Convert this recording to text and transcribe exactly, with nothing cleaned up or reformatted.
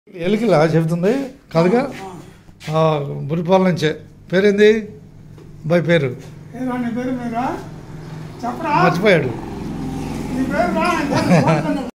ఎలికిలా చెబుతుంది కాదుగా బురిపాల నుంచే. పేరేంది అబ్బాయి పేరు? మర్చిపోయాడు.